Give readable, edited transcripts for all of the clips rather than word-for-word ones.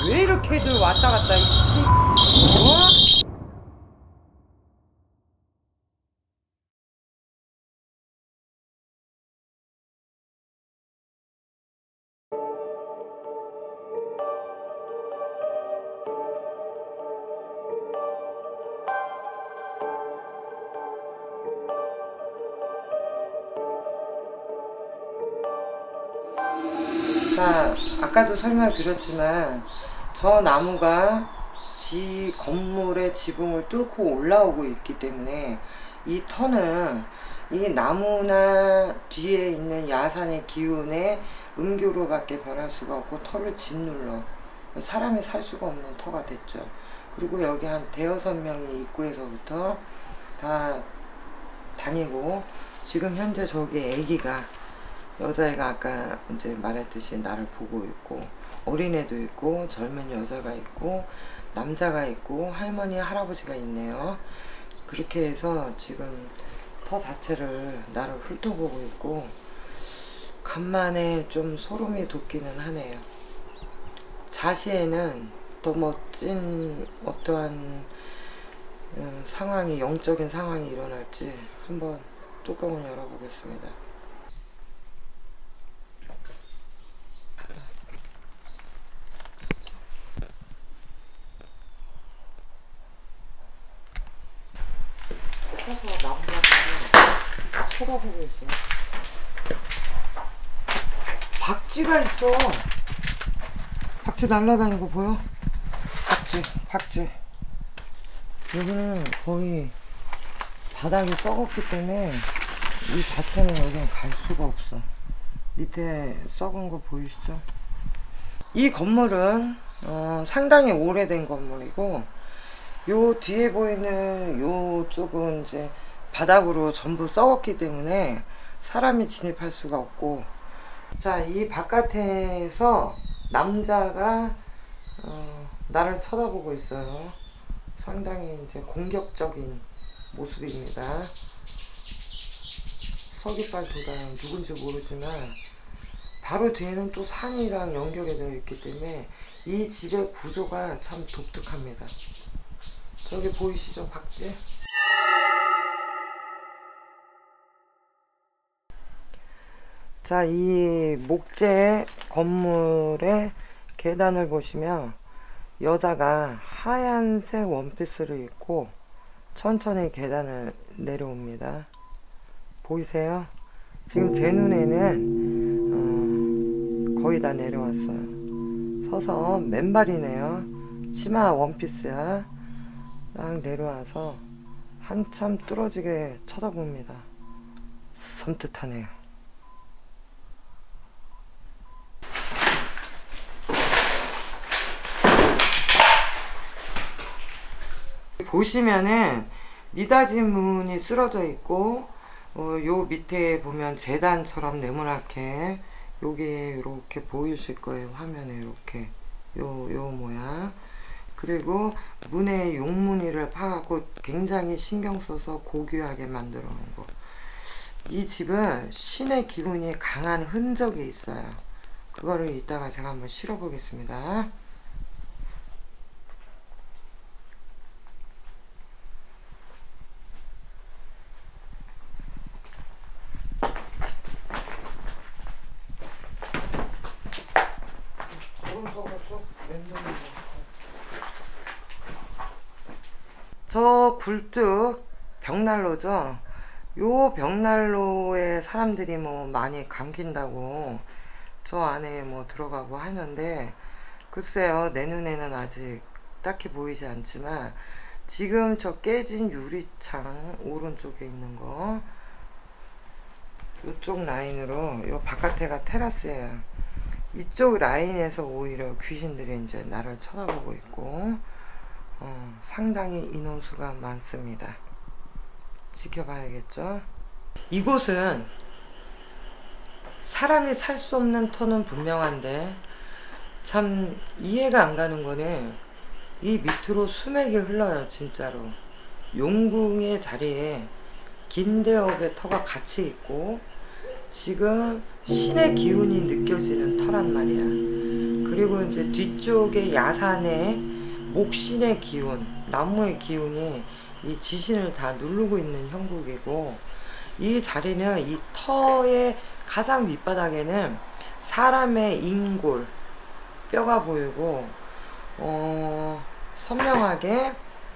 왜 이렇게들 왔다 갔다 이씨. 어? 자, 아까도 설명드렸지만 저 나무가 지 건물의 지붕을 뚫고 올라오고 있기 때문에 이 터는 이 나무나 뒤에 있는 야산의 기운의 음교로밖에 변할 수가 없고 터를 짓눌러 사람이 살 수가 없는 터가 됐죠. 그리고 여기 한 대여섯 명이 입구에서부터 다 다니고, 지금 현재 저기 애기가, 여자애가 아까 이제 말했듯이 나를 보고 있고, 어린애도 있고 젊은 여자가 있고 남자가 있고 할머니 할아버지가 있네요. 그렇게 해서 지금 터 자체를 나를 훑어보고 있고, 간만에 좀 소름이 돋기는 하네요. 자시에는 더 멋진 어떠한 상황이, 영적인 상황이 일어날지 한번 뚜껑을 열어보겠습니다. 서서 나무가 쳐다보고 있어. 박쥐가 있어. 박쥐 날아다니는 거 보여? 박쥐. 여기는 거의 바닥이 썩었기 때문에 이 자체는 여기는 갈 수가 없어. 밑에 썩은 거 보이시죠? 이 건물은 상당히 오래된 건물이고, 요 뒤에 보이는 요 쪽은 이제 바닥으로 전부 썩었기 때문에 사람이 진입할 수가 없고, 자, 이 바깥에서 남자가 나를 쳐다보고 있어요. 상당히 이제 공격적인 모습입니다. 서깃발 도단 누군지 모르지만 바로 뒤에는 또 산이랑 연결이 되어 있기 때문에 이 집의 구조가 참 독특합니다. 저기 보이시죠, 박쥐? 자, 이 목재 건물의 계단을 보시면 여자가 하얀색 원피스를 입고 천천히 계단을 내려옵니다. 보이세요? 지금 제 눈에는 거의 다 내려왔어요. 서서 맨발이네요. 치마 원피스야. 딱 내려와서 한참 뚫어지게 쳐다봅니다. 섬뜩하네요. 보시면은 미닫이 문이 쓰러져 있고, 요 밑에 보면 재단처럼 네모나게 요게 이렇게 보이실 거예요. 화면에 이렇게 요 모양. 그리고 문에 용무늬를 파갖고 굉장히 신경 써서 고귀하게 만들어 놓은 거. 이 집은 신의 기운이 강한 흔적이 있어요. 그거를 이따가 제가 한번 실어 보겠습니다. 저 굴뚝 벽난로죠. 요 벽난로에 사람들이 뭐 많이 감긴다고 저 안에 뭐 들어가고 하는데, 글쎄요, 내 눈에는 아직 딱히 보이지 않지만 지금 저 깨진 유리창 오른쪽에 있는 거, 이쪽 라인으로, 요 바깥에가 테라스예요. 이쪽 라인에서 오히려 귀신들이 이제 나를 쳐다보고 있고, 상당히 인원수가 많습니다. 지켜봐야겠죠. 이곳은 사람이 살 수 없는 터는 분명한데 참 이해가 안 가는 거는 이 밑으로 수맥이 흘러요. 진짜로 용궁의 자리에 긴대업의 터가 같이 있고 지금 신의 기운이 느껴지는 터란 말이야. 그리고 이제 뒤쪽에 야산의 목신의 기운, 나무의 기운이 이 지신을 다 누르고 있는 형국이고, 이 자리는 이 터의 가장 밑바닥에는 사람의 인골, 뼈가 보이고, 선명하게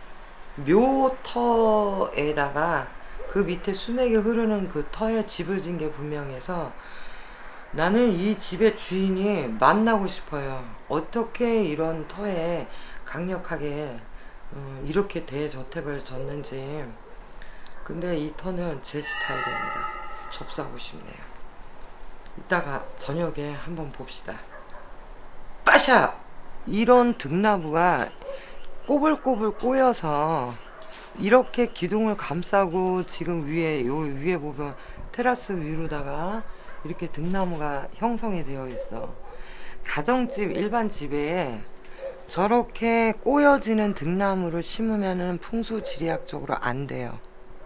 묘터에다가 그 밑에 수맥이 흐르는 그 터에 집을 진 게 분명해서 나는 이 집의 주인이 만나고 싶어요. 어떻게 이런 터에 강력하게 이렇게 대저택을 졌는지. 근데 이 터는 제 스타일입니다. 접수하고 싶네요. 이따가 저녁에 한번 봅시다. 빠샤! 이런 등나무가 꼬불꼬불 꼬여서 이렇게 기둥을 감싸고, 지금 위에, 요 위에 보면 테라스 위로다가 이렇게 등나무가 형성이 되어 있어. 가정집, 일반 집에 저렇게 꼬여지는 등나무를 심으면은 풍수지리학적으로 안 돼요.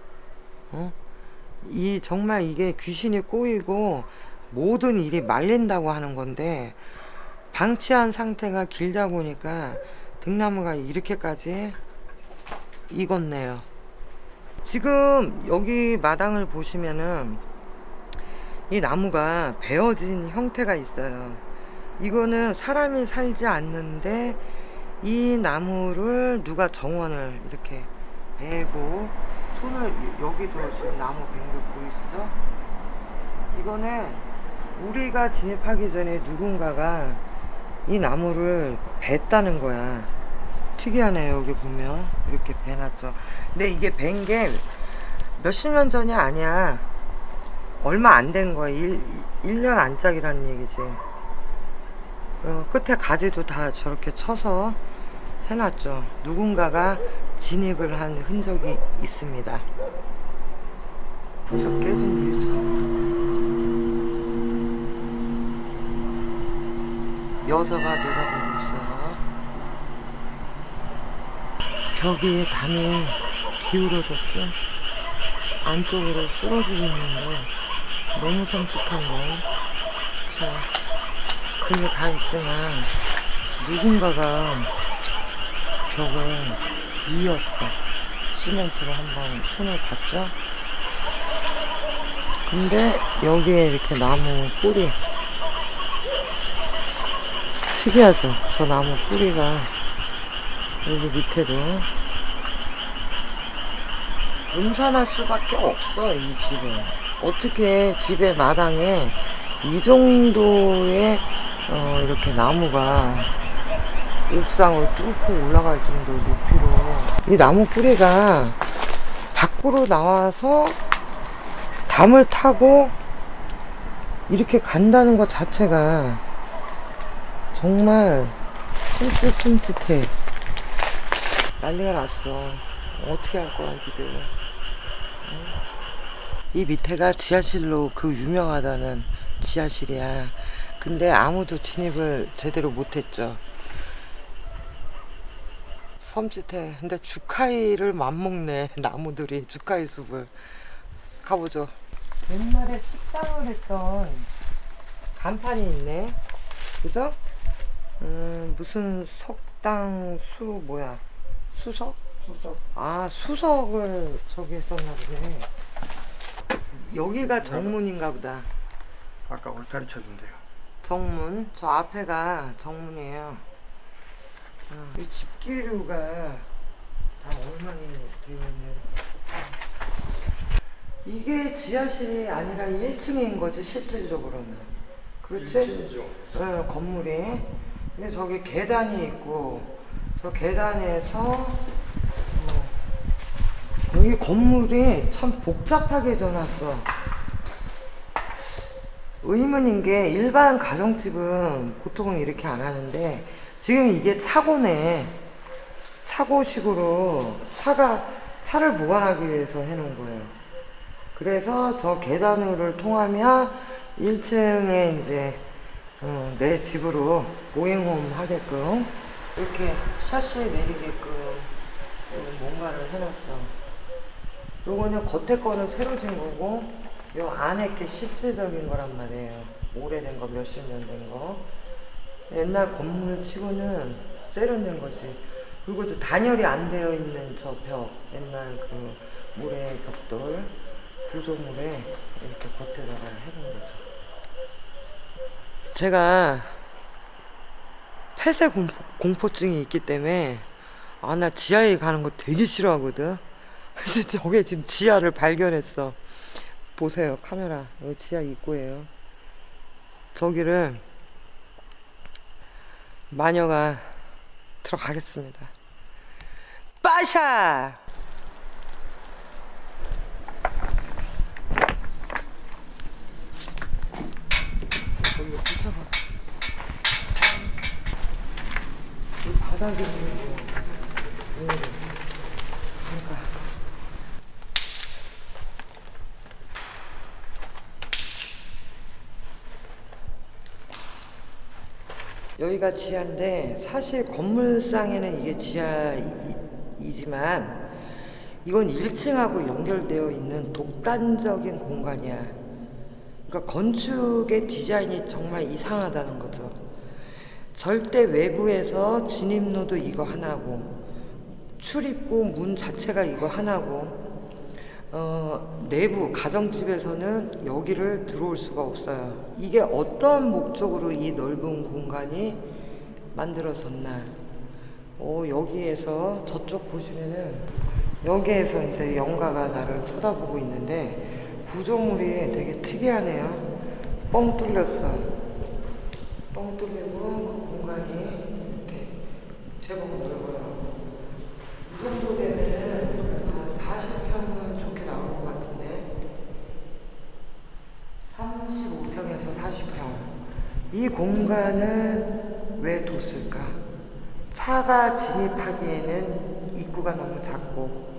정말 이게 귀신이 꼬이고 모든 일이 말린다고 하는 건데, 방치한 상태가 길다 보니까 등나무가 이렇게까지 익었네요. 지금 여기 마당을 보시면은 이 나무가 베어진 형태가 있어요. 이거는 사람이 살지 않는데 이 나무를 누가 정원을 이렇게 베고, 손을, 여기도 지금 나무 벤 거 보이시죠? 이거는 우리가 진입하기 전에 누군가가 이 나무를 뱄다는 거야. 특이하네요. 여기 보면 이렇게 베놨죠. 근데 이게 벤 게 몇십 년 전이 아니야. 얼마 안 된 거야. 1년 안짝이라는 얘기지. 끝에 가지도 다 저렇게 쳐서 해놨죠. 누군가가 진입을 한 흔적이 있습니다. 저 깨진 유서. 여자가 내다보고 있어요. 벽이 담이 기울어졌죠. 안쪽으로 쓰러지고 있는데 너무 섬찟한 거. 자, 그게 다 있지만 누군가가 벽을 이었어. 시멘트로 한번 손을 봤죠. 근데 여기에 이렇게 나무 뿌리, 특이하죠. 저 나무 뿌리가 여기 밑에도 음산할 수밖에 없어. 이 집은 어떻게 집의 마당에 이 정도의 이렇게 나무가 옥상을 뚫고 올라갈 정도 높이로, 이 나무 뿌리가 밖으로 나와서 담을 타고 이렇게 간다는 것 자체가 정말 숨짓해. 난리가 났어. 어떻게 할 거야 니들. 이 밑에가 지하실로, 그 유명하다는 지하실이야. 근데 아무도 진입을 제대로 못했죠. 섬찟해. 근데 주카이를 맘먹네. 나무들이 주카이 숲을. 가보죠. 옛날에 식당을 했던 간판이 있네. 그죠? 무슨 석당 뭐야, 수석? 수석. 아, 수석을 저기 했었나 보네. 여기가 정문인가 보다. 아까 울타리 쳐준대요. 정문. 저 앞에가 정문이에요. 이 집기류가 다 엉망이 되어 있네. 이게 지하실이 아니라 1층인 거지, 실질적으로는. 그렇지? 1층이죠. 네, 건물이. 근데 저기 계단이 있고, 저 계단에서 여기 건물이 참 복잡하게 져놨어. 의문인 게, 일반 가정집은 보통은 이렇게 안 하는데 지금 이게 차고네. 차고식으로 차를 보관하기 위해서 해놓은 거예요. 그래서 저 계단을 통하면 1층에 이제 내 집으로 고잉홈 하게끔 이렇게 샤시 내리게끔 뭔가를 해놨어. 요거는 겉에 거는 새로 진 거고, 요 안에 게 실질적인 거란 말이에요. 오래된 거, 몇십 년 된 거. 옛날 건물 치고는 세련된 거지. 그리고 저 단열이 안 되어 있는 저 벽, 옛날 그 모래 벽돌, 구조물에 이렇게 겉에다가 해놓은 거죠. 제가 폐쇄 공포증이 있기 때문에 나 지하에 가는 거 되게 싫어하거든. 그래서 저게 지금 지하를 발견했어. 보세요, 카메라. 여기 지하 입구예요. 저기를 마녀가 들어가겠습니다. 빠샤! 거기 붙여봐. 이 바닥이 그러니까 여기가 지하인데 사실 건물상에는 이게 지하이지만 이건 1층하고 연결되어 있는 독단적인 공간이야. 그러니까 건축의 디자인이 정말 이상하다는 거죠. 절대 외부에서 진입로도 이거 하나고 출입구 문 자체가 이거 하나고 내부 가정집에서는 여기를 들어올 수가 없어요. 이게 어떤 목적으로 이 넓은 공간이 만들어졌나. 여기에서 저쪽 보시면은 여기에서 이제 영가가 나를 쳐다보고 있는데 구조물이 되게 특이하네요. 뻥 뚫렸어. 뻥 뚫리고 공간이 이렇게 제법 넓어요. 이 정도 되면은 한 40평은 좋게 나올 것 같은데 35평에서 40평. 이 공간은 왜 뒀을까? 차가 진입하기에는 입구가 너무 작고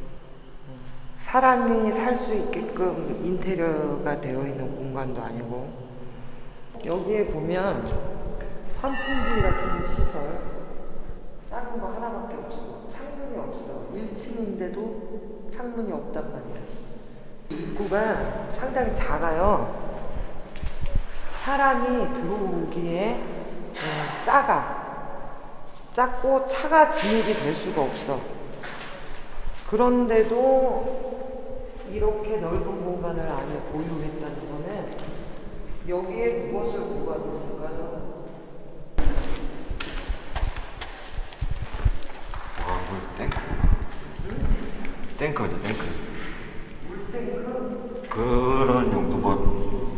사람이 살 수 있게끔 인테리어가 되어 있는 공간도 아니고 여기에 보면 환풍기 같은 시설 작은 거 하나밖에 없어. 창문이 없어. 1층인데도 창문이 없단 말이야. 입구가 상당히 작아요. 사람이 들어오기에 작고 차가 진입이 될 수가 없어. 그런데도 이렇게 넓은 공간을 안에 보유했다는 거는 여기에 무엇을 보관했을까요? 탱크. 탱크죠, 탱크. 물탱크? 그런 용도고.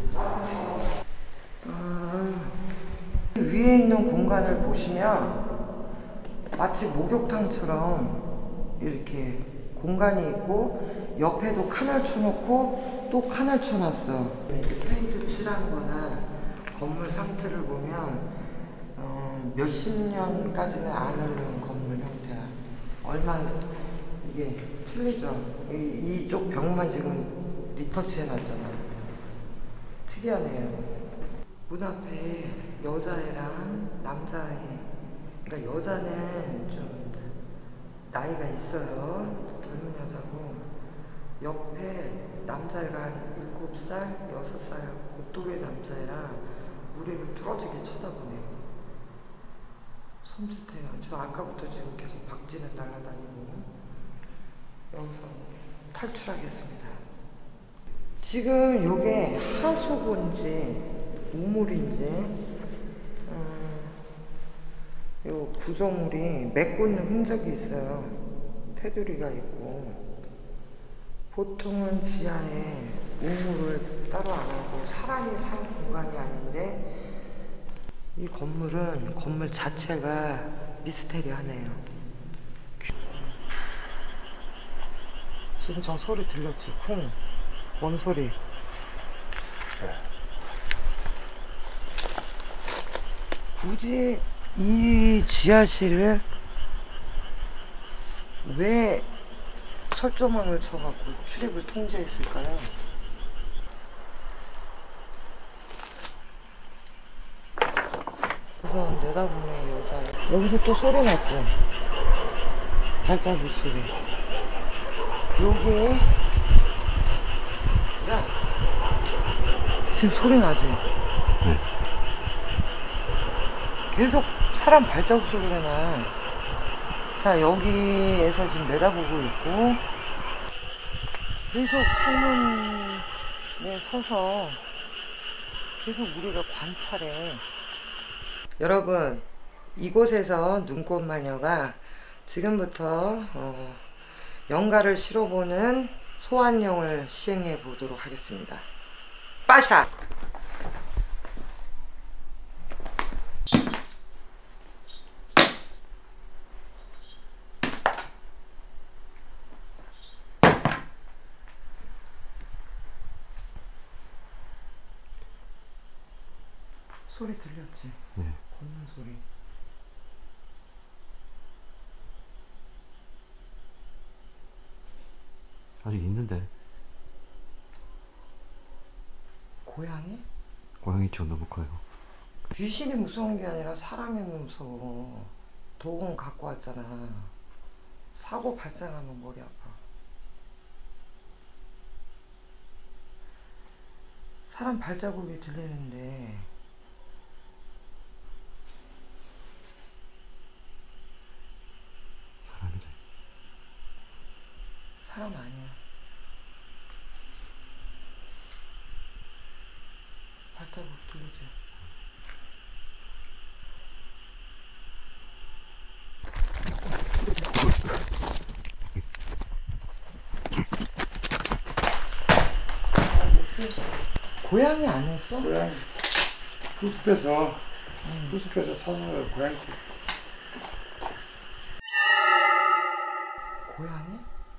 위에 있는 공간을 보시면 마치 목욕탕처럼 이렇게 공간이 있고 옆에도 칸을 쳐놓고 또 칸을 쳐놨어. 페인트 칠한 거나 건물 상태를 보면 몇십 년까지는 안 흐르는 건물 형태야. 얼마 이게 틀리죠. 이쪽 벽만 지금 리터치 해놨잖아. 특이하네요. 문 앞에 여자애랑 남자애. 그러니까 여자는 좀 나이가 있어요. 젊은 여자고 옆에 남자애가 한 7살, 6살 그또의 남자애랑 우리를 뚫어지게 쳐다보네요. 섬찟해요. 저 아까부터 지금 계속 박쥐는 날아다니고 여기서 탈출하겠습니다. 지금 요게 하수구인지 우물인지 요 구조물이 메꾸는 흔적이 있어요. 테두리가 있고 보통은 지하에 우물을 따로 안 하고 사람이 사는 공간이 아닌데 이 건물은 건물 자체가 미스테리하네요. 지금 저 소리 들렸지? 쿵. 뭔 소리? 굳이 이 지하실을 왜 철조망을 쳐갖고 출입을 통제했을까요? 그래서 내다보는 여자. 여기서 또 소리 났지? 발자국 소리. 여기에 야 지금 소리 나지? 계속 사람 발자국 소리가 나. 자, 여기에서 지금 내다보고 있고 계속 창문에 서서 계속 우리가 관찰해. 여러분, 이곳에서 눈꽃마녀가 지금부터 연가를 실어보는 소환령을 시행해 보도록 하겠습니다. 빠샤! 소리 들렸지? 네. 걷는 소리. 아직 있는데. 고양이? 고양이 저 너무 커요. 귀신이 무서운 게 아니라 사람이 무서워. 도공 갖고 왔잖아. 사고 발생하면 머리 아파. 사람 발자국이 들리는데 사람이래. 사람 아니야. 발자국 들리지? 고양이 아니었어? 고양이 풀숲에서 사서 고양이 소리. 고양이?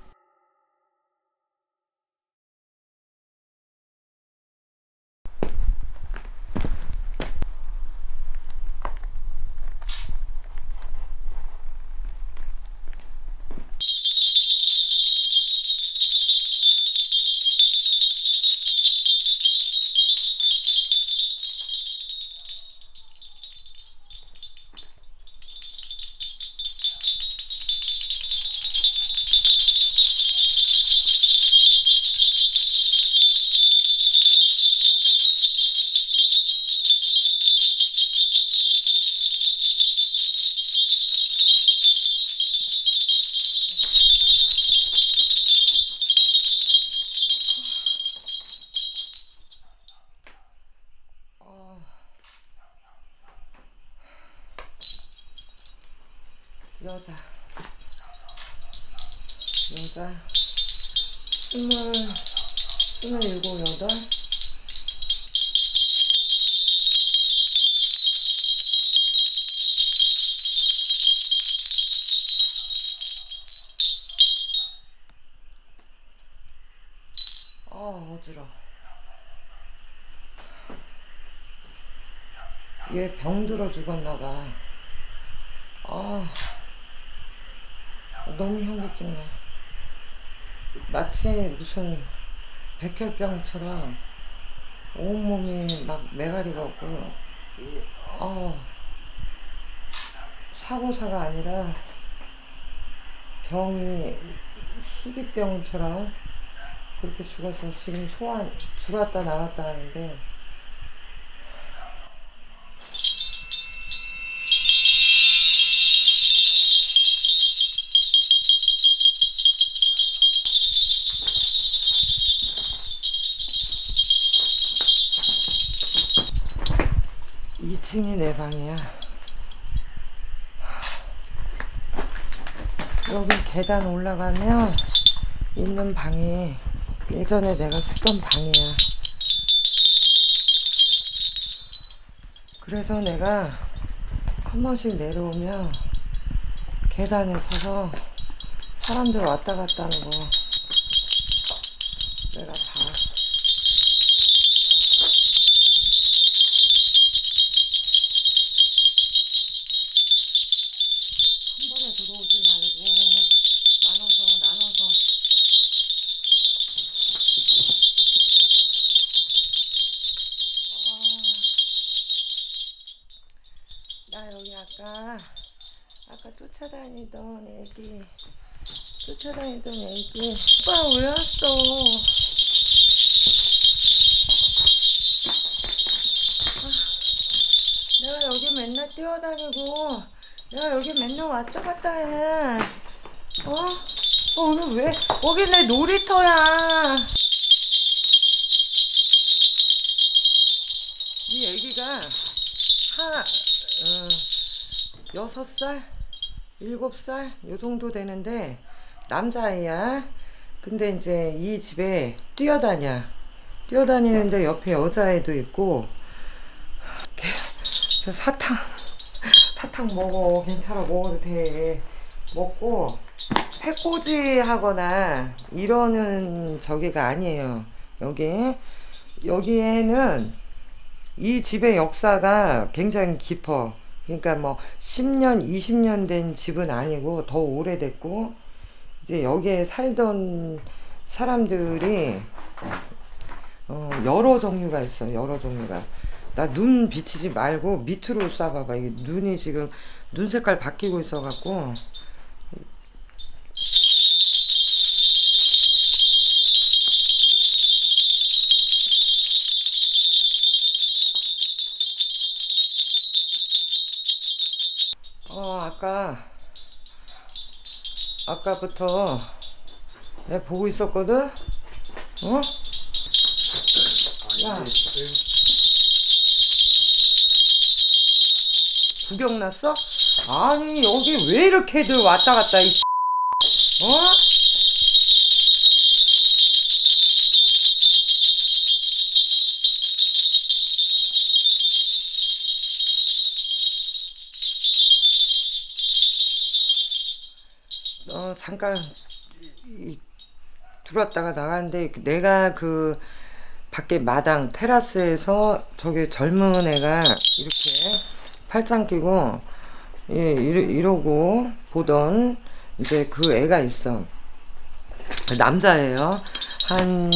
여자 27, 8. 어지러워. 얘 병들어 죽었나봐. 너무 현기증 나. 마치 무슨 백혈병처럼 온몸이 막 메가리가 없고, 사고사가 아니라 병이 희귀병처럼 그렇게 죽어서 지금 소환 들어왔다 나왔다 하는데, 이 2층이 내 방이야. 여기 계단 올라가면 있는 방이 예전에 내가 쓰던 방이야. 그래서 내가 한 번씩 내려오면 계단에 서서 사람들 왔다 갔다 하는 거 내가 봐. 한 번에 들어오지 말고 나눠서 나 여기 아까 쫓아다니던 애기 오빠 왜 왔어? 내가 여기 맨날 뛰어다니고 야 여기 맨날 왔다 갔다 해. 오늘 왜 여기 내 놀이터야. 이 애기가 6살? 7살? 요 정도 되는데 남자아이야. 근데 이제 이 집에 뛰어다니는데 옆에 여자애도 있고. 저 사탕 먹어. 괜찮아, 먹어도 돼. 먹고 해코지 하거나 이러는 저기가 아니에요. 여기에는 이 집의 역사가 굉장히 깊어. 그러니까 뭐 10년, 20년 된 집은 아니고 더 오래됐고, 이제 여기에 살던 사람들이 여러 종류가 있어. 여러 종류가. 나 눈 비치지 말고 밑으로 쏴봐봐. 이게 눈이 지금 눈 색깔 바뀌고 있어갖고. 아까부터 내가 보고 있었거든? 야. 구경 났어? 아니, 여기 왜 이렇게들 왔다 갔다, 잠깐 들어왔다가 나갔는데, 내가 그 밖에 마당 테라스에서 저기 젊은 애가 이렇게 팔짱 끼고 이러고 보던 이제 그 애가 있어. 남자예요. 한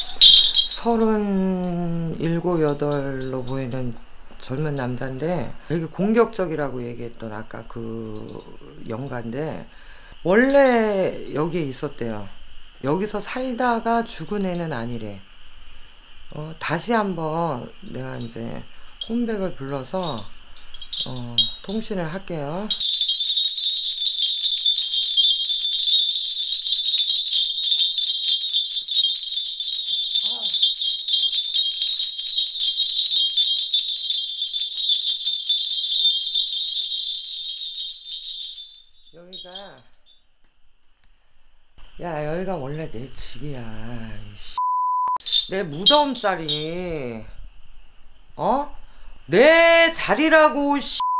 37, 8로 보이는 젊은 남자인데 되게 공격적이라고 얘기했던 아까 그 영가인데, 원래 여기에 있었대요. 여기서 살다가 죽은 애는 아니래. 다시 한번 내가 이제 홈백을 불러서 통신을 할게요. 여기가 원래 내 집이야. 내 무덤 자리. 내 자리라고.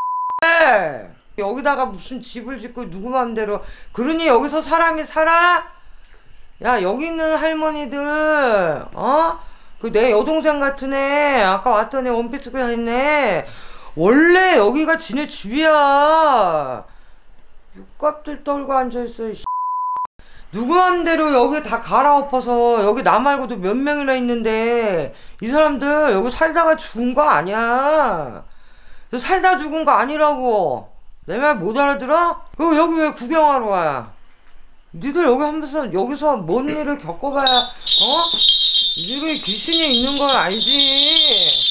여기다가 무슨 집을 짓고 누구 맘대로. 그러니 여기서 사람이 살아? 야, 여기 있는 할머니들 그 내 여동생 같은 애, 아까 왔던 애 원피스 그려 했네. 원래 여기가 지네 집이야. 육갑들 떨고 앉아있어. 누구 맘대로 여기 다 갈아엎어서. 여기 나 말고도 몇 명이나 있는데 이 사람들 여기 살다가 죽은 거 아니야. 살다 죽은 거 아니라고. 내 말 못 알아들어? 그럼 여기 왜 구경하러 와? 니들 여기 하면서 여기서 뭔 일을 겪어봐야 니들이 귀신이 있는 걸 알지.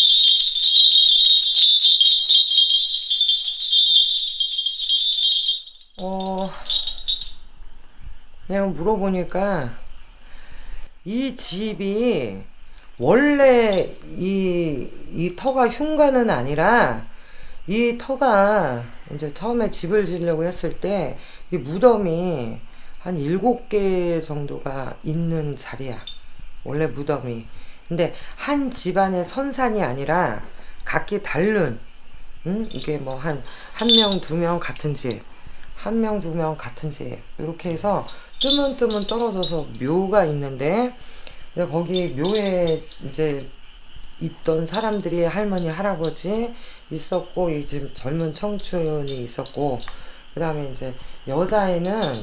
그냥 물어보니까 이 집이 원래 이 터가 흉가는 아니라, 이 터가 이제 처음에 집을 지으려고 했을 때 이 무덤이 한 7개 정도가 있는 자리야. 원래 무덤이. 근데 한 집안의 선산이 아니라 각기 다른, 이게 뭐 한 명, 2명 같은 집, 1명, 2명 같은 집, 이렇게 해서 뜨문뜨문 떨어져서 묘가 있는데, 거기 묘에 이제 있던 사람들이 할머니, 할아버지 있었고, 이 집 젊은 청춘이 있었고, 그 다음에 이제 여자애는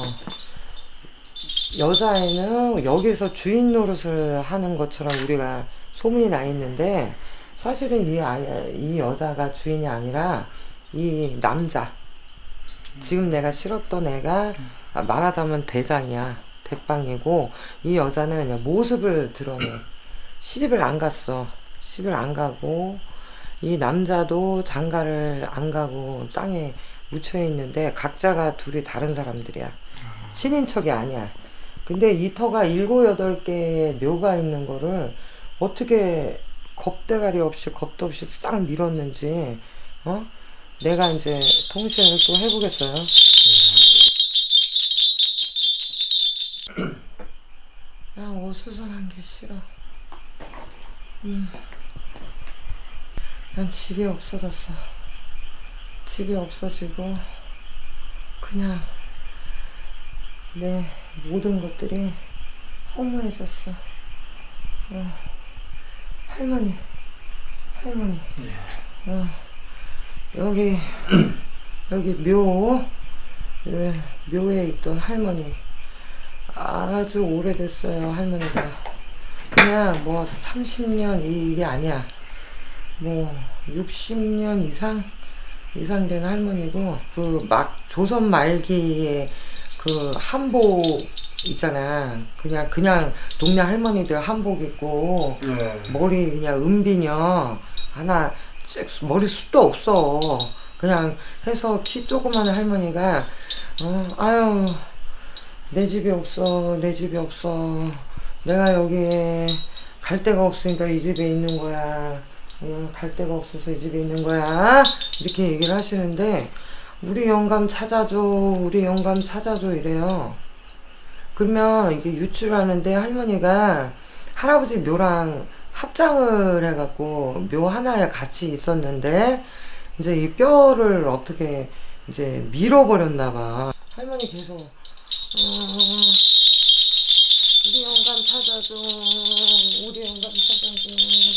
여기서 주인 노릇을 하는 것처럼 우리가 소문이 나 있는데, 사실은 이 여자가 주인이 아니라 이 남자, 지금 내가 실었던 애가 말하자면 대장이야. 대빵이고, 이 여자는 그냥 모습을 드러내. 시집을 안 갔어. 시집을 안 가고 이 남자도 장가를 안 가고 땅에 묻혀 있는데 각자가 둘이 다른 사람들이야. 친인척이 아니야. 근데 이 터가 7, 8개의 묘가 있는 거를 어떻게 겁대가리 없이 겁도 없이 싹 밀었는지 내가 이제 통신을 또 해보겠어요. 그냥 어수선한 게 싫어. 난 집이 없어졌어. 집이 없어지고 그냥 내 모든 것들이 허무해졌어. 할머니. 여기 묘에 있던 할머니 아주 오래됐어요. 할머니가 그냥 뭐 30년 이게 아니야. 뭐 60년 이상 된 할머니고 그 막 조선 말기에 그 한복 있잖아. 그냥 동네 할머니들 한복 입고 머리 그냥 은비녀 하나 머리숱도 없어. 그냥 해서 키 조그만 할머니가 아유 내 집이 없어. 내가 여기에 갈 데가 없으니까 이 집에 있는 거야. 갈 데가 없어서 이 집에 있는 거야. 이렇게 얘기를 하시는데 우리 영감 찾아줘 이래요. 그러면 이게 유출하는데 할머니가 할아버지 묘랑 합장을 해갖고 묘 하나에 같이 있었는데 이제 이 뼈를 어떻게 이제 밀어버렸나봐. 할머니 계속 우리 영감 찾아줘. 우리 영감 찾아줘.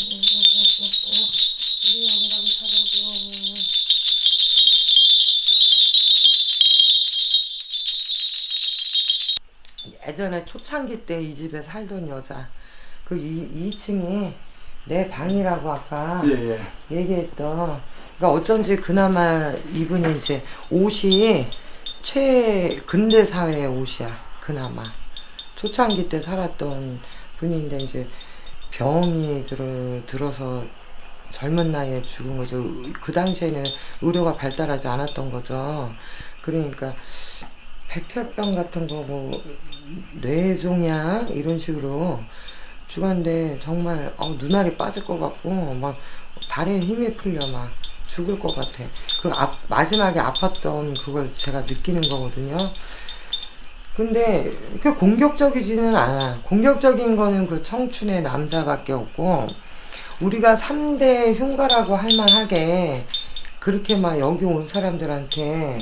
예전에 초창기 때 이 집에 살던 여자 그 2층이 내 방이라고 아까 얘기했던. 그러니까 어쩐지 그나마 이분이 이제 옷이 최근대 사회의 옷이야. 그나마 초창기 때 살았던 분인데 이제 병이 들어서 젊은 나이에 죽은 거죠. 그 당시에는 의료가 발달하지 않았던 거죠. 그러니까 백혈병 같은 거 뭐 뇌종양 이런 식으로 죽었는데 정말 눈알이 빠질 것 같고 막 다리에 힘이 풀려 막 죽을 것 같아. 그 마지막에 아팠던 그걸 제가 느끼는 거거든요. 근데 그렇게 공격적이지는 않아. 공격적인 거는 그 청춘의 남자밖에 없고 우리가 3대 흉가라고 할 만하게 그렇게 막 여기 온 사람들한테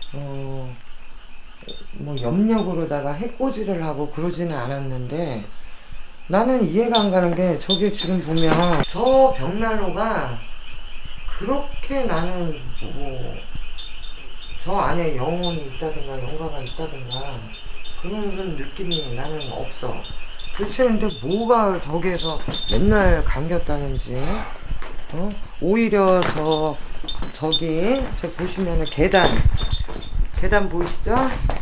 뭐 염력으로다가 해코지를 하고 그러지는 않았는데 나는 이해가 안 가는 게 저게 지금 보면 저 벽난로가 그렇게 나는 뭐 저 안에 영혼이 있다든가 영가가 있다든가 그런 느낌이 나는 없어. 도대체 근데 뭐가 저기에서 맨날 감겼다는지 오히려 저기 보시면은 계단 보이시죠?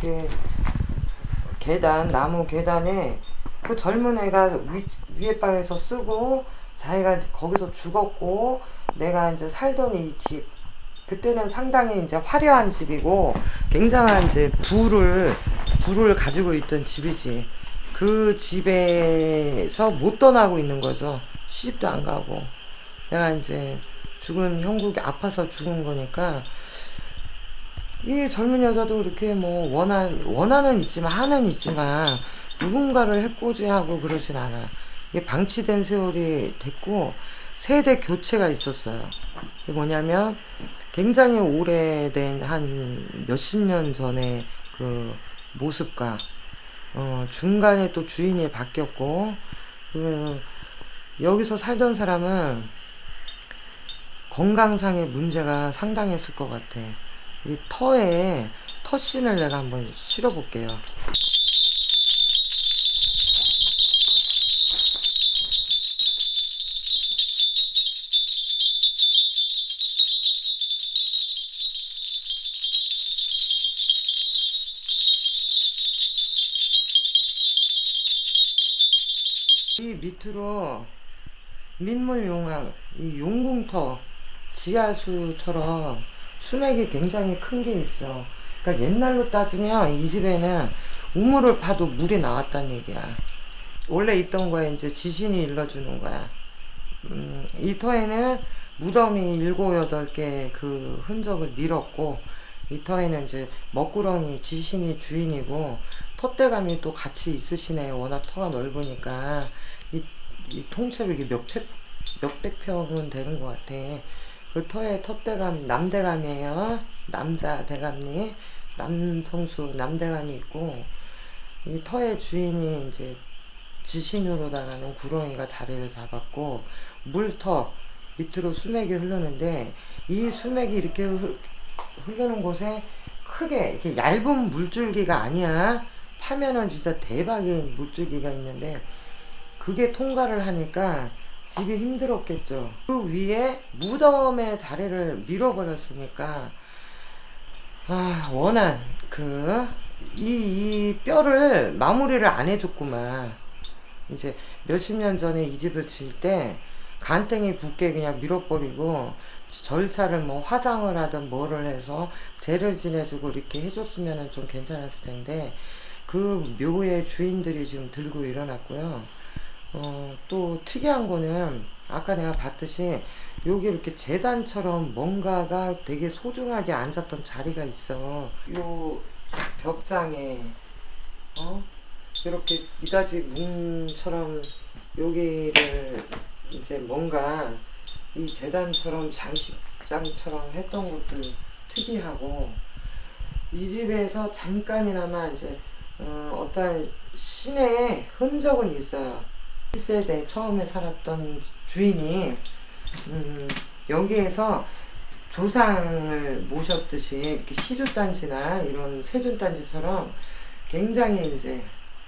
계단 나무 계단에 그 젊은 애가 위에 방에서 쓰고 자기가 거기서 죽었고 내가 이제 살던 이 집 그때는 상당히 이제 화려한 집이고 굉장한 이제 부를 가지고 있던 집이지. 그 집에서 못 떠나고 있는 거죠. 시집도 안 가고. 내가 이제 죽은 형국이 아파서 죽은 거니까 이 젊은 여자도 그렇게 뭐 원한은 있지만 한은 있지만 누군가를 해코지하고 그러진 않아. 이게 방치된 세월이 됐고 세대 교체가 있었어요. 이게 뭐냐면 굉장히 오래된 한 몇십 년 전에 그 모습과 중간에 또 주인이 바뀌었고 여기서 살던 사람은 건강상의 문제가 상당했을 것 같아. 이 터에 터신을 내가 한번 실어 볼게요. 이 밑으로 민물용왕 이 용궁터 지하수처럼 수맥이 굉장히 큰 게 있어. 그러니까 옛날로 따지면 이 집에는 우물을 파도 물이 나왔다는 얘기야. 원래 있던 거에 이제 지신이 일러주는 거야. 이 터에는 무덤이 7, 8개 그 흔적을 밀었고, 이 터에는 이제 먹구렁이 지신이 주인이고, 텃대감이 또 같이 있으시네. 워낙 터가 넓으니까. 이 통째로 이게 몇백 평은 되는 것 같아. 그 터에 텃대감, 남대감이에요. 남자 대감님, 남성수 남대감이 있고, 이 터의 주인이 이제 지신으로다가는 구렁이가 자리를 잡았고, 물터 밑으로 수맥이 흐르는데, 이 수맥이 이렇게 흐르는 곳에 크게 이렇게 얇은 물줄기가 아니야. 파면은 진짜 대박의 물줄기가 있는데, 그게 통과를 하니까 집이 힘들었겠죠. 그 위에 무덤의 자리를 밀어버렸으니까, 원한 이 뼈를 마무리를 안 해줬구만. 이제 몇십 년 전에 이 집을 질 때 간땡이 붓게 그냥 밀어버리고, 절차를 뭐 화장을 하든 뭐를 해서 제를 지내주고 이렇게 해줬으면 좀 괜찮았을 텐데, 그 묘의 주인들이 지금 들고 일어났고요. 또 특이한 거는 아까 내가 봤듯이 여기 이렇게 재단처럼 뭔가가 되게 소중하게 앉았던 자리가 있어. 요 벽장에 이렇게 미닫이 문처럼 여기를 이제 뭔가 이 재단처럼 장식장처럼 했던 것도 특이하고, 이 집에서 잠깐이나마 이제 어떤 신의 흔적은 있어요. 1세대 처음에 살았던 주인이 여기에서 조상을 모셨듯이 이렇게 시주단지나 이런 세준단지처럼 굉장히 이제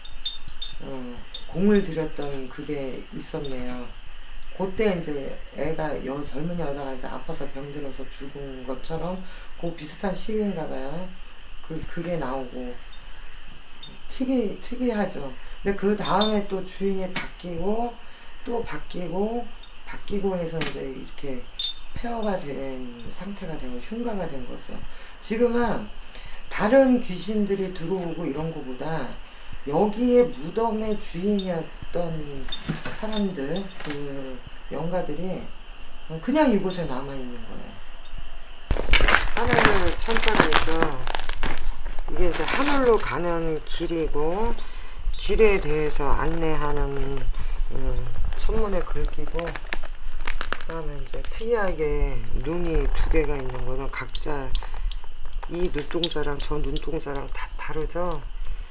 공을 들였던 그게 있었네요. 그때 이제 젊은 여자가 이제 아파서 병들어서 죽은 것처럼 그 비슷한 시기인가 봐요. 그게 나오고 특이하죠. 근데 그 다음에 또 주인이 바뀌고 또 바뀌고 해서 이제 이렇게 폐허가 된 상태가 되고 흉가가 된 거죠. 지금은 다른 귀신들이 들어오고 이런 거보다 여기에 무덤의 주인이었던 사람들, 그 영가들이 그냥 이곳에 남아있는 거예요. 하늘 천자리에서 이게 이제 하늘로 가는 길이고, 길에 대해서 안내하는 천문에 글귀고, 그 다음에 이제 특이하게 눈이 2개가 있는 거는 각자 이 눈동자랑 저 눈동자랑 다 다르죠.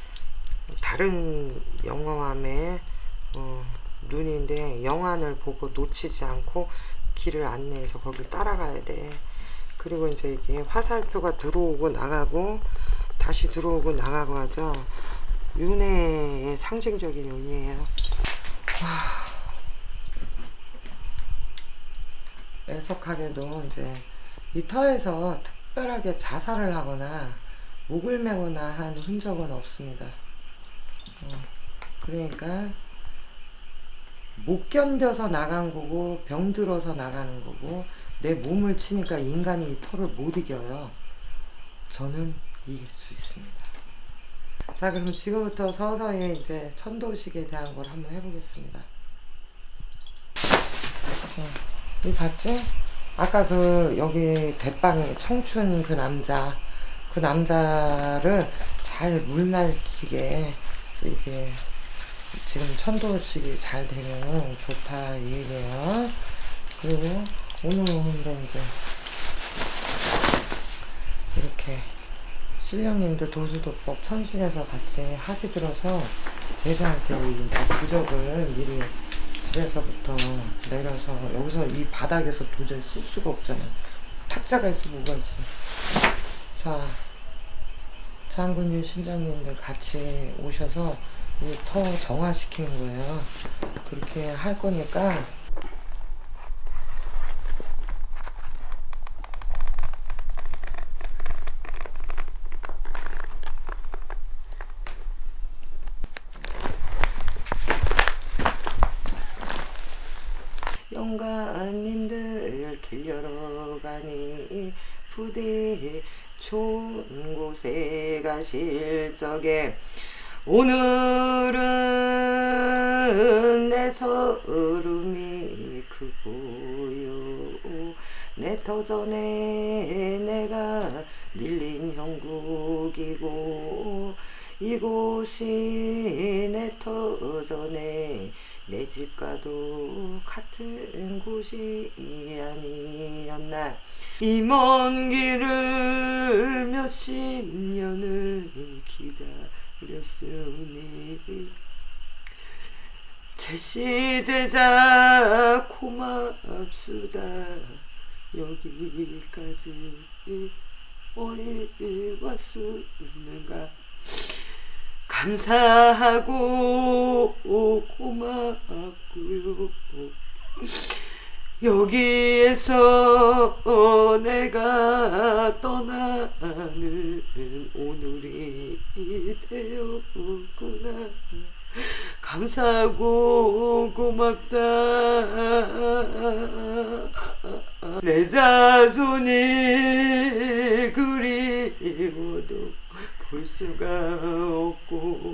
다른 영화함의 눈인데 영안을 보고 놓치지 않고 길을 안내해서 거길 따라가야 돼. 그리고 이제 이게 화살표가 들어오고 나가고 다시 들어오고 나가고 하죠. 윤회의 상징적인 의미예요. 애석하게도 이제 이 터에서 특별하게 자살을 하거나 목을 메거나 한 흔적은 없습니다. 그러니까 못 견뎌서 나간 거고 병들어서 나가는 거고, 내 몸을 치니까 인간이 이 터를 못 이겨요. 저는 이길 수 있습니다. 자, 그럼 지금부터 서서히 이제 천도식에 대한 걸 한번 해보겠습니다. 이 봤지? 아까 여기 대빵 청춘 그 남자를 잘 물맑히게 이게 지금 천도식이 잘 되면 좋다 이 얘기예요. 그리고 오늘은 이제 이렇게 신령님도 도수도법 천신에서 같이 합의 들어서 제자한테 이제 부적을 미리 집에서부터 내려서, 여기서 이 바닥에서 도저히 쓸 수가 없잖아. 탁자가 있어 뭐가 있어. 자, 장군님 신장님들 같이 오셔서 이 터 정화시키는 거예요. 그렇게 할 거니까 영가님들 길 열어 가니 부디 좋은 곳에 가실 적에 오늘은 내 서름이 크고요 내 터전에 내가 밀린 형국이고 이곳이 내 터전에 내 집과도 같은 곳이 아니었나 이 먼 길을 몇십 년을 기다렸으니 제시제자 고맙수다 여기까지 어이 왔었는가 감사하고 고맙고요 여기에서 내가 떠나는 오늘이 되었구나 감사하고 고맙다 내 자손이 그리워도 볼 수가 없고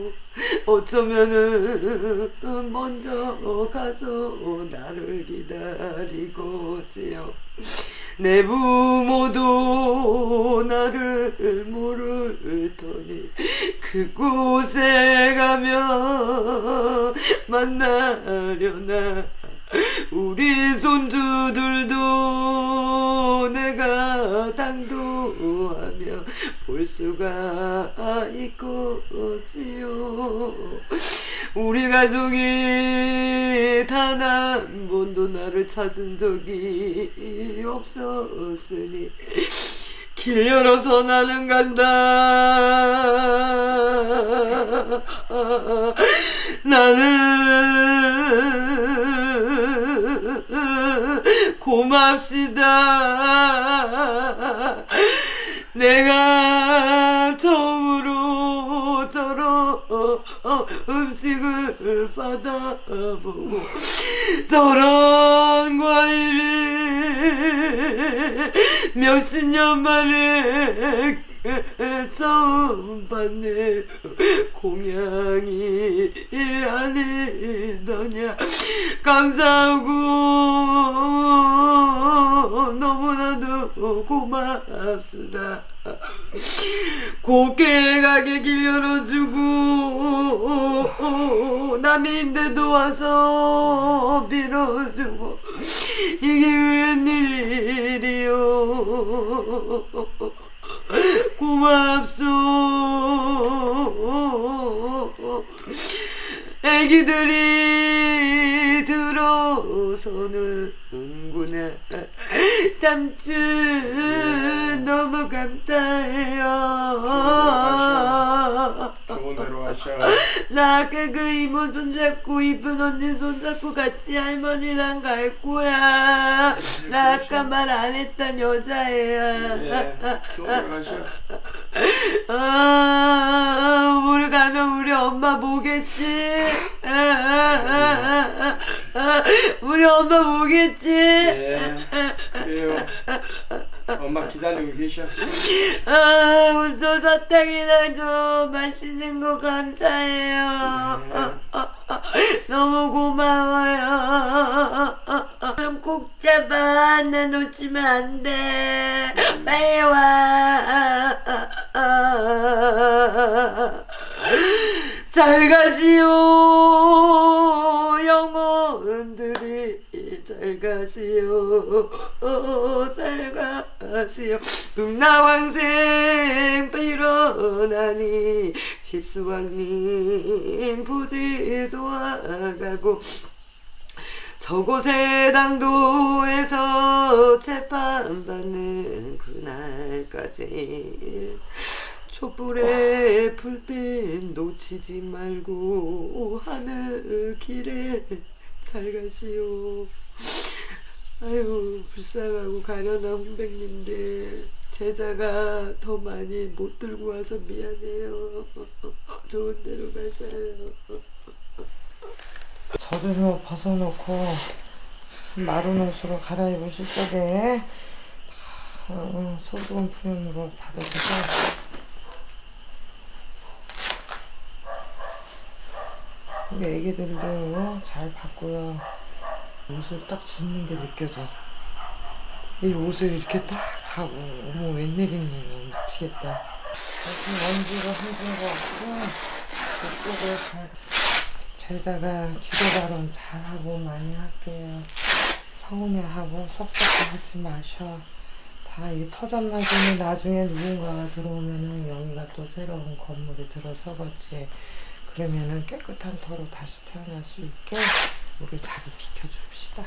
어쩌면은 먼저 가서 나를 기다리고지요 내 부모도 나를 모를 터니 그곳에 가면 만나려나 우리 손주들도 내가 당도하며 볼 수가 있겠지요 우리 가족이 단 한 번도 나를 찾은 적이 없었으니 길 열어서 나는 간다 나는 고맙시다 내가 처음으로 저런 음식을 받아보고 저런 과일이 몇십 년 만에 처음 받는 공양이 아니더냐 감사하고 너무나도 고맙습니다 곱게 가게 길 열어주고 남인데도 와서 빌어주고 이게 웬일이요 고맙소 애기들이 들어서는구나 삼촌 너무 감사해요 좋은 대로 하셔 나 아까 그 이모 손잡고 이쁜 언니 손잡고 같이 할머니랑 갈 거야 나 아까 말 안 했던 여자애야 좋은 대로 하셔 우리 가면 우리 엄마 보겠지? 우리 엄마 보겠지? 그래요 엄마 기다리고 계셔 또 사탕이나 좀 맛있는 거 감사해요 너무 고마워요 꼭 잡아 나 놓치면 안돼 빨리 와 잘 가시오 영혼들이 잘 가시오 잘 가시오 음나왕생 일어나니 십수왕님 부디 도와가고 저곳의 당도에서 재판받는 그날까지 촛불에 불빛 놓치지 말고 하늘 길에 잘 가시오. 아유 불쌍하고 가련한 홍백님들 제자가 더 많이 못 들고 와서 미안해요. 좋은 데로 가셔요. 서류를 벗어놓고 마른 옷으로 갈아입으실 적에 소주건 프레임으로 받아줘서 우리 애기들도 잘 봤고요. 옷을 딱 짚는 게 느껴져. 이 옷을 이렇게 딱 자고 어머 웬일이니 미치겠다. 무슨 먼지가 흔든 것 같고 그쪽을 잘 제자가 기도 발언 잘하고 많이 할게요. 서운해하고 섭섭해하지 마셔. 다 이 터전만 쓰면 나중에 누군가가 들어오면은 영희가 또 새로운 건물에 들어서겠지. 그러면은 깨끗한 터로 다시 태어날 수 있게 우리 자리 비켜줍시다.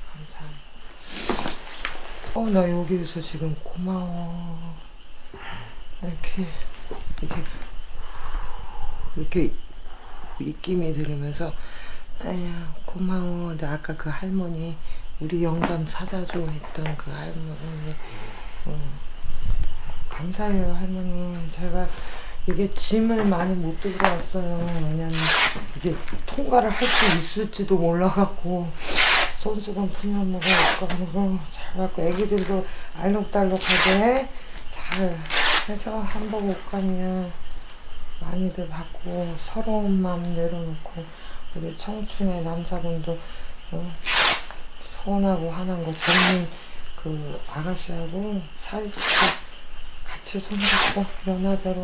감사합니다. 나 여기서 지금 고마워. 이렇게 입김이 들으면서 아유 고마워. 근데 아까 그 할머니 우리 영감 찾아줘 했던 그 할머니 감사해요 할머니. 제가 이게 짐을 많이 못 들고 왔어요. 왜냐면 이게 통과를 할 수 있을지도 몰라갖고 손수건 푸념으로 옷감으로 잘 받고 애기들도 알록달록하게 잘 해서 한복 옷감이야 많이들 받고 서러운 마음 내려놓고 우리 청춘의 남자분도 서운하고 화난 거 젊은 그 아가씨하고 사이좋게 같이 손잡고 연하대로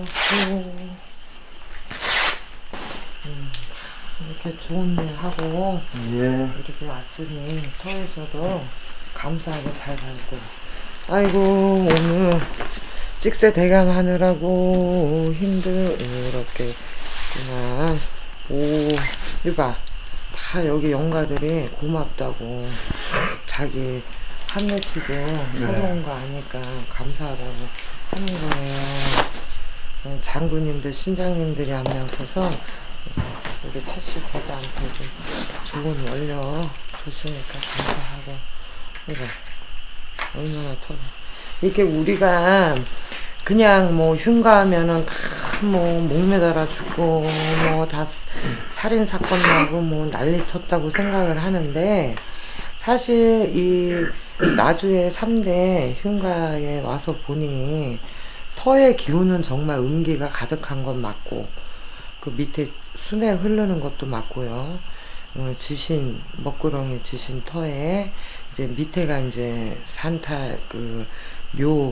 이렇게 좋은 일 하고 예. 이렇게 왔으니 터에서도 감사하게 잘 살고. 아이고 오늘 찍새 대감하느라고 힘들었겠구나. 오 이봐 다 여기 영가들이 고맙다고 자기 한 며치도 서러운 거 아니까 감사하다고 하는 거예요. 장군님들 신장님들이 앞장서서 우리 채씨 제자한테도 좋은 원료 줬으니까 감사하고. 이거 얼마나 터져. 이렇게 우리가 그냥 뭐 흉가하면은 다 뭐 목매달아 죽고 뭐 다 살인 사건 나고 뭐 난리 쳤다고 생각을 하는데 사실 이 나주의 3대 흉가에 와서 보니 터의 기운은 정말 음기가 가득한 건 맞고 그 밑에 순에 흐르는 것도 맞고요. 지신 먹구렁이 지신 터에 이제 밑에가 이제 산탈 그 묘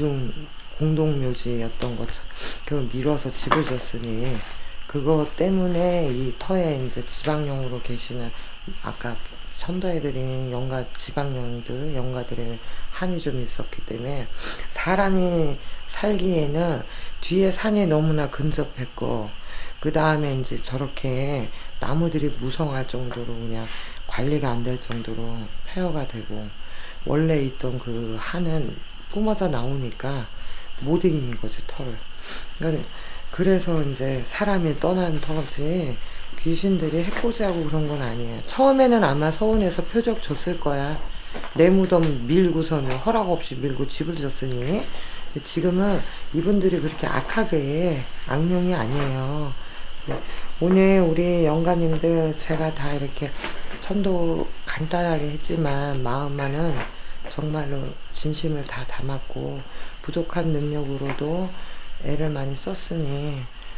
공동묘지였던 것 그걸 밀어서 집을 줬으니 그거 때문에 이 터에 이제 지방령으로 계시는 아까 선도해드린 영가 지방령들 영가들의 한이 좀 있었기 때문에 사람이 살기에는 뒤에 산이 너무나 근접했고 그 다음에 이제 저렇게 나무들이 무성할 정도로 그냥 관리가 안 될 정도로 폐허가 되고 원래 있던 그 한은 뿜어져 나오니까 못 이긴 거지 터를. 그래서 이제 사람이 떠난 터지 귀신들이 해코지하고 그런 건 아니에요. 처음에는 아마 서운해서 표적 줬을 거야. 내 무덤 밀고서는 허락 없이 밀고 집을 줬으니 지금은 이분들이 그렇게 악하게 악령이 아니에요. 오늘 우리 영가님들 제가 다 이렇게 천도 간단하게 했지만 마음만은 정말로 진심을 다 담았고 부족한 능력으로도 애를 많이 썼으니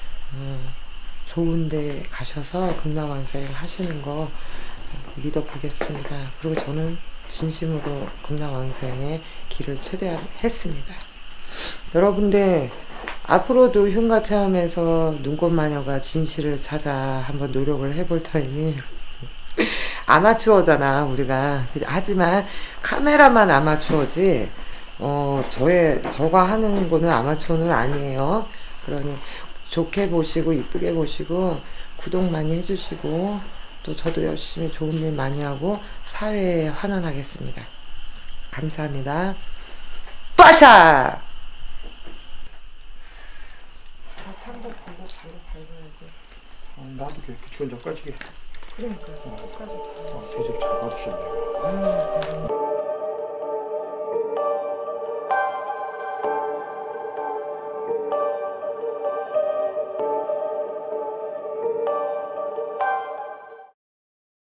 좋은 데 가셔서 극락왕생 하시는 거 믿어보겠습니다. 그리고 저는 진심으로 극락왕생의 길을 최대한 했습니다. 여러분들 앞으로도 흉가 체험에서 눈꽃마녀가 진실을 찾아 한번 노력을 해볼 터이니 아마추어잖아 우리가. 하지만 카메라만 아마추어지 저가 하는 거는 아마추어는 아니에요. 그러니 좋게 보시고 이쁘게 보시고 구독 많이 해주시고 또 저도 열심히 좋은 일 많이 하고 사회에 환원하겠습니다. 감사합니다. 빠샤! 탄도 보고 바로 밟아야지. 나도 이렇게 추운 데까지. 그러니까 끝까지. 대접 잘 받으셨네요.